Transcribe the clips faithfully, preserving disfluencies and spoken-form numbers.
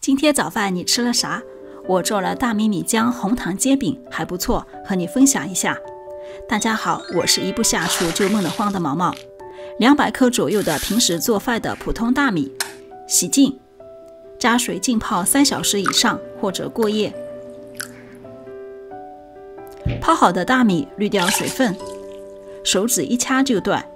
今天早饭你吃了啥？我做了大米米浆红糖煎饼，还不错，和你分享一下。大家好，我是一不下厨就闷得慌的毛毛。两百克左右的平时做饭的普通大米，洗净，加水浸泡三小时以上或者过夜。泡好的大米滤掉水分，手指一掐就断。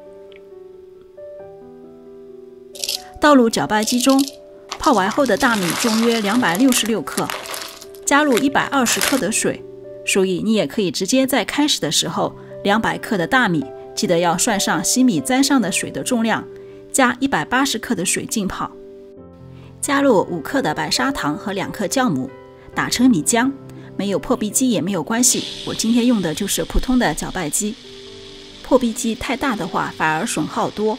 倒入搅拌机中，泡完后的大米重约两百六十六克，加入一百二十克的水，所以你也可以直接在开始的时候两百克的大米，记得要算上洗米沾上的水的重量，加一百八十克的水浸泡，加入五克的白砂糖和两克酵母，打成米浆。没有破壁机也没有关系，我今天用的就是普通的搅拌机，破壁机太大的话反而损耗多。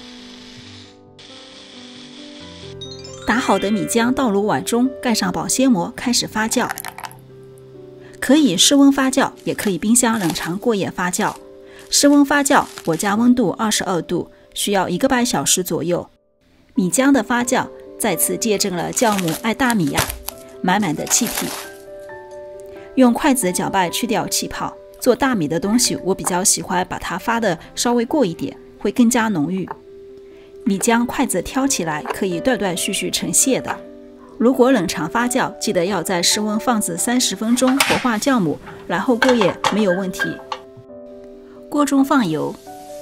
打好的米浆倒入碗中，盖上保鲜膜，开始发酵。可以室温发酵，也可以冰箱冷藏过夜发酵。室温发酵，我家温度二十二度，需要一个半小时左右。米浆的发酵再次见证了酵母爱大米呀，满满的气体。用筷子搅拌去掉气泡。做大米的东西，我比较喜欢把它发的稍微过一点，会更加浓郁。米浆筷子挑起来可以断断续续成屑的。如果冷藏发酵，记得要在室温放置三十分钟，活化酵母，然后过夜没有问题。锅中放油，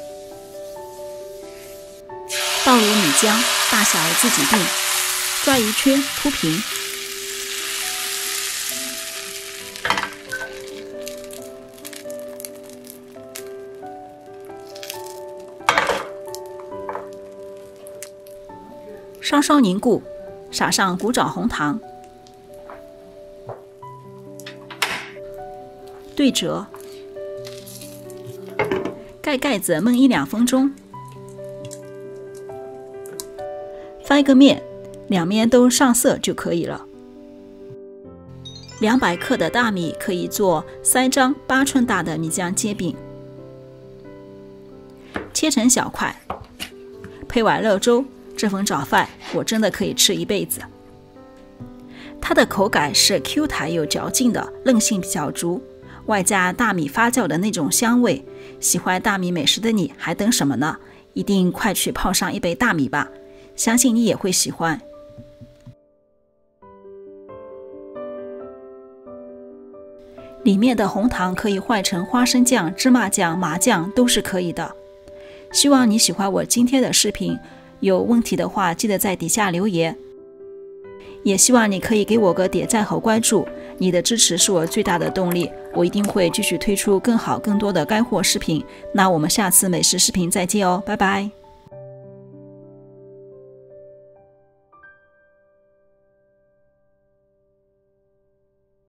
倒入米浆，大小自己定，抓一圈铺平。稍稍凝固，撒上古早红糖，对折，盖盖子焖一两分钟。翻个面，两面都上色就可以了。两百克的大米可以做三张八寸大的米浆煎饼，切成小块，配碗热粥。这份早饭我真的可以吃一辈子。它的口感是 Q 弹又嚼劲的，韧性比较足，外加大米发酵的那种香味。喜欢大米美食的你还等什么呢？一定快去泡上一杯大米吧，相信你也会喜欢。里面的红糖可以换成花生酱、芝麻酱、麻酱都是可以的。希望你喜欢我今天的视频，有问题的话记得在底下留言，也希望你可以给我个点赞和关注，你的支持是我最大的动力，我一定会继续推出更好更多的干货视频。那我们下次美食视频再见哦，拜拜。